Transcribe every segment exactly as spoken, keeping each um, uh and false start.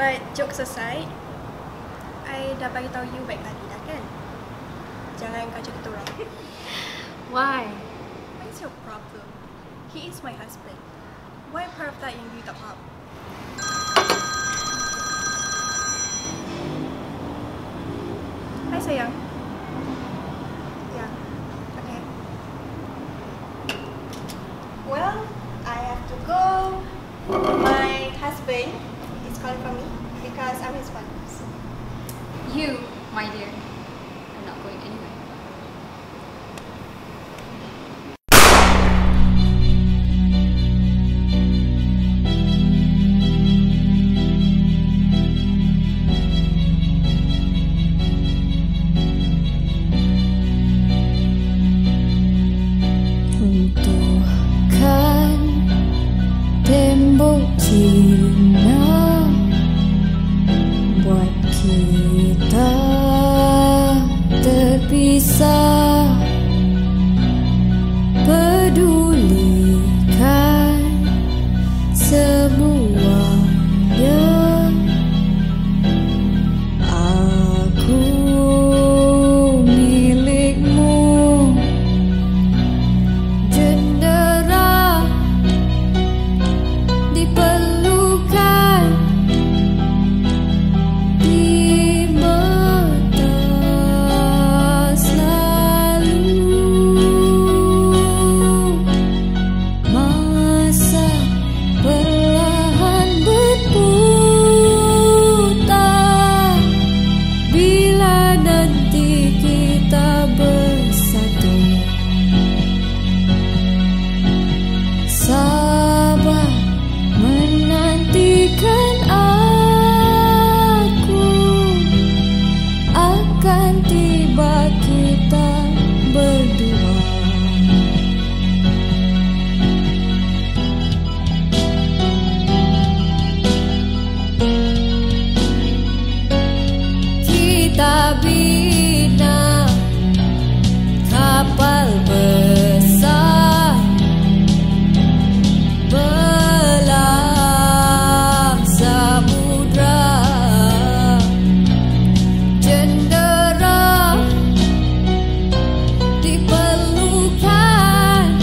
But jokes aside, I dah bagi tahu you baik tadi dah kan? Jangan kacau kita orang. Why? What's your problem? He is my husband. Why part of that yang you tak faham? Hai sayang. Yeah. Okay. Well, I have to go. My husband is calling for me because I'm his wife. You, my dear, I'm not going anywhere. Runtuhkan tembok Cina, buat kita terpisah. Pedulikan semuanya. Aku milikmu. Jendera diperlukan di mata selalu. Masa perlahan berputar bila nanti kita bersatu. Sabar menantikan aku, akan tiba kita berdua. Kita bina kapal besar, belah samudra. Jendera diperlukan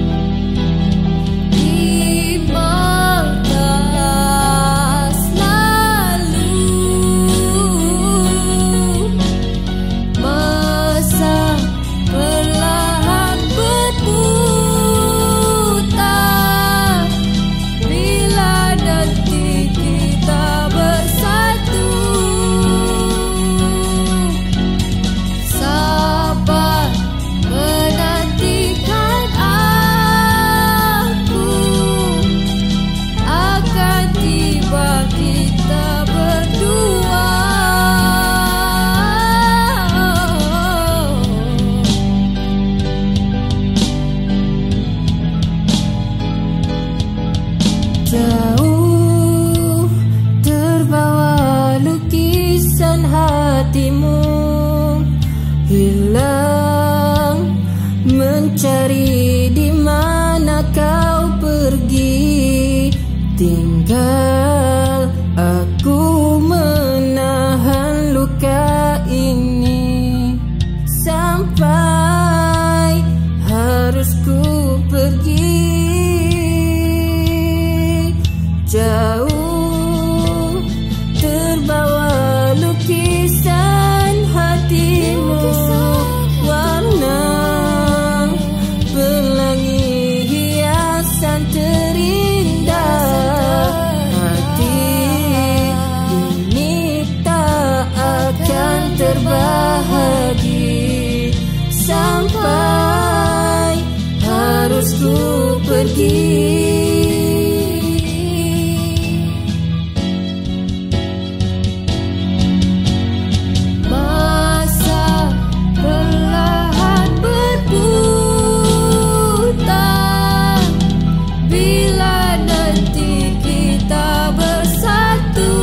di mata selalu. Masa perlahan berputar bila nanti kita bersatu. Sabar menantikan aku, akan tiba kita berdua. Jauh terbawa lukisan hatimu, hilang mencari di mana kau pergi. Tinggal aku menahan luka ini sampai harus ku pergi. Jauh terbawa lukisan hatimu, warna pelangi hiasan terindah. Hati ini tak akan terbahagi sampai harus ku pergi. Masa perlahan berputar bila nanti kita bersatu.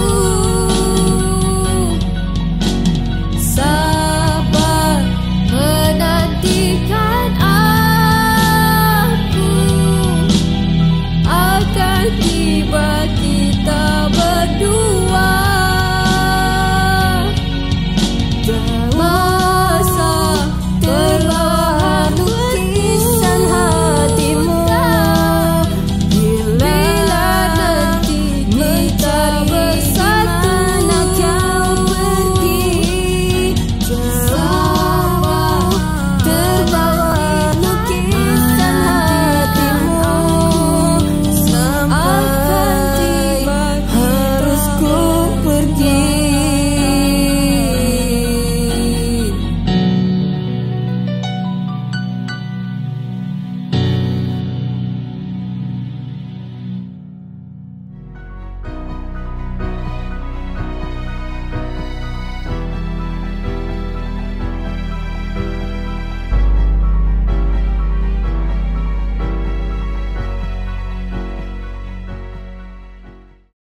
Sabar menantikan aku, akan tiba kita